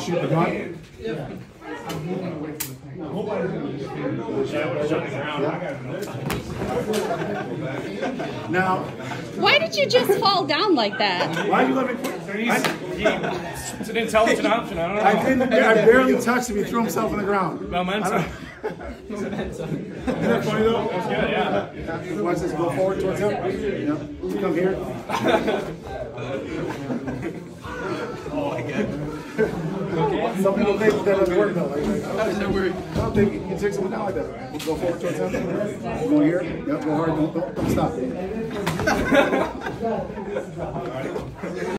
shoot the gun? Yeah. Now, why did you just fall down like that? why you let me quit? It's an intelligent option. I don't know. I barely touched him. He threw himself on the ground. Momentum. Isn't that funny though? That's good, yeah. Watch this. Go forward towards him. Yep. Come here. Oh my god. Some people think that doesn't work though. I don't think you take someone down like that. Go forward towards him. Go here. Yep. Go hard. Don't stop.